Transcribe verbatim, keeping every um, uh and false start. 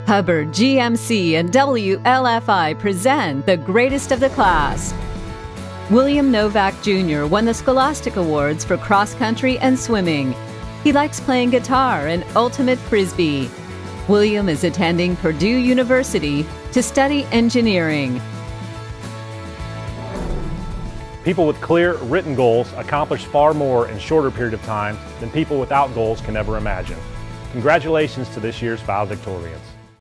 Hubbard, G M C, and W L F I present the greatest of the class. William Novak Junior won the Scholastic Awards for cross country and swimming. He likes playing guitar and ultimate frisbee. William is attending Purdue University to study engineering. People with clear, written goals accomplish far more in a shorter period of time than people without goals can ever imagine. Congratulations to this year's valedictorians.